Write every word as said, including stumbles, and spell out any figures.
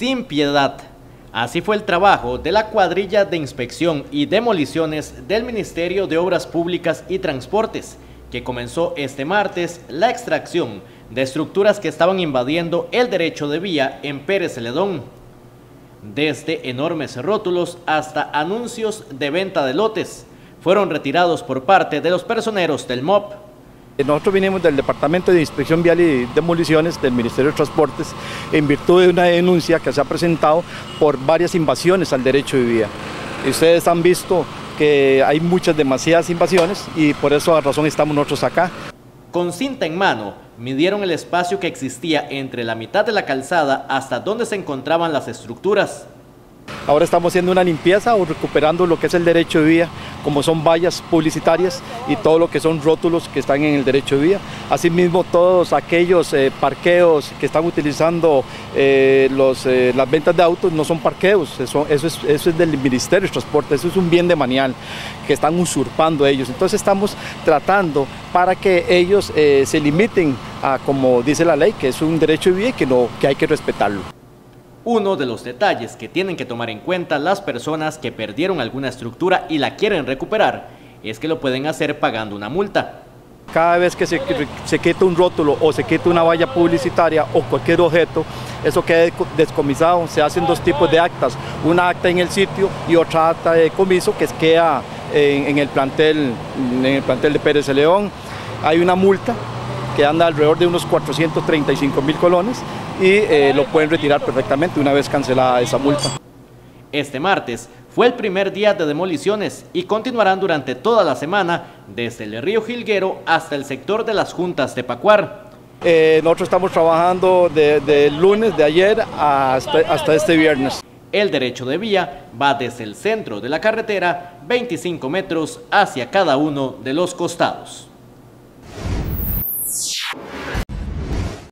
sin piedad. Así fue el trabajo de la cuadrilla de inspección y demoliciones del Ministerio de Obras Públicas y Transportes, que comenzó este martes la extracción de estructuras que estaban invadiendo el derecho de vía en Pérez Celedón. Desde enormes rótulos hasta anuncios de venta de lotes, fueron retirados por parte de los personeros del M O P. Nosotros vinimos del Departamento de Inspección Vial y Demoliciones del Ministerio de Transportes en virtud de una denuncia que se ha presentado por varias invasiones al derecho de vía. Ustedes han visto que hay muchas, demasiadas invasiones y por esa razón estamos nosotros acá. Con cinta en mano, midieron el espacio que existía entre la mitad de la calzada hasta donde se encontraban las estructuras. Ahora estamos haciendo una limpieza o recuperando lo que es el derecho de vía, como son vallas publicitarias y todo lo que son rótulos que están en el derecho de vía. Asimismo, todos aquellos eh, parqueos que están utilizando eh, los, eh, las ventas de autos no son parqueos, eso, eso, es, eso es del Ministerio de Transporte, eso es un bien de manial que están usurpando ellos. Entonces estamos tratando para que ellos eh, se limiten a, como dice la ley, que es un derecho de vía y que, no, que hay que respetarlo. Uno de los detalles que tienen que tomar en cuenta las personas que perdieron alguna estructura y la quieren recuperar es que lo pueden hacer pagando una multa. Cada vez que se, se quita un rótulo o se quita una valla publicitaria o cualquier objeto, eso queda descomisado. Se hacen dos tipos de actas, una acta en el sitio y otra acta de decomiso que queda en, en, el plantel, en el plantel de Pérez Celedón. Hay una multa que anda alrededor de unos cuatrocientos treinta y cinco mil colones y eh, lo pueden retirar perfectamente una vez cancelada esa multa. Este martes fue el primer día de demoliciones y continuarán durante toda la semana desde el río Jilguero hasta el sector de las juntas de Pacuar. Eh, nosotros estamos trabajando del de lunes de ayer hasta, hasta este viernes. El derecho de vía va desde el centro de la carretera veinticinco metros hacia cada uno de los costados.